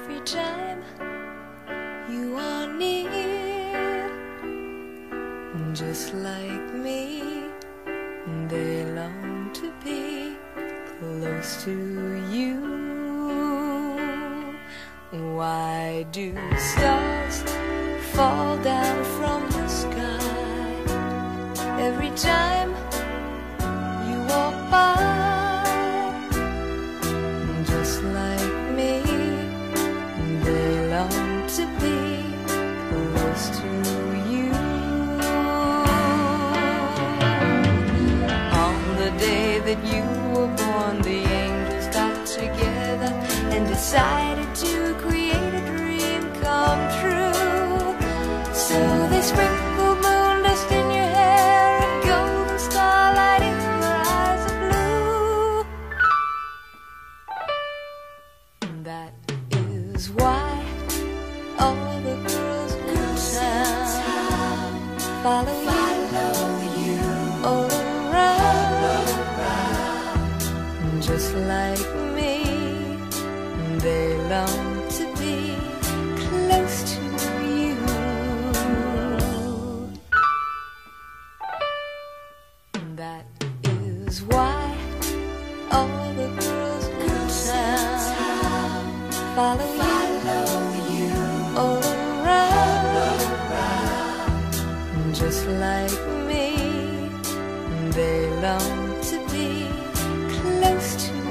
every time you are near. Just like me, they long to be close to you. Why do stars fall down from the sky every time you walk by? Just like me, they long to be close to you. On the day that you were born, the angels got together and decided to create a dream come true. So they sprinkled moon dust in your hair and golden starlight in your eyes of blue. That is why all the girls in town follow you all around. Just like me, they long to be close to you. That is why all the girls in town follow you all around. Just like me, they long to be close to you.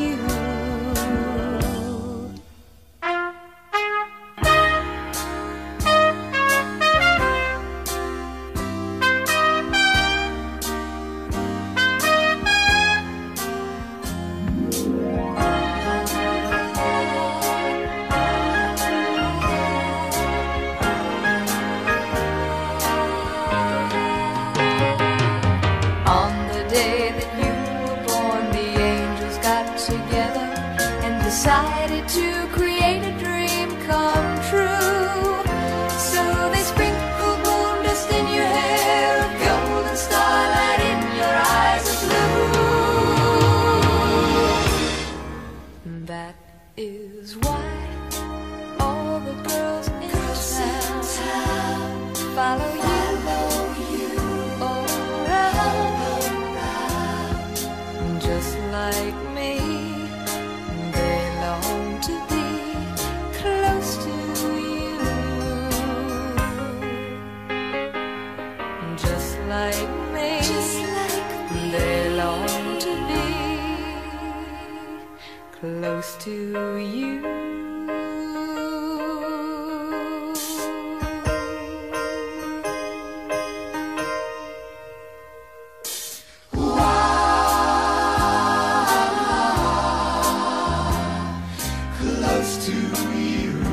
Decided to create a dream come true. So they sprinkled moon dust in your hair, a golden starlight in your eyes of blue. That is why all the girls in town follow you all around. Just like me, to be close to you. Just like me, they long to be close to you. Close to you.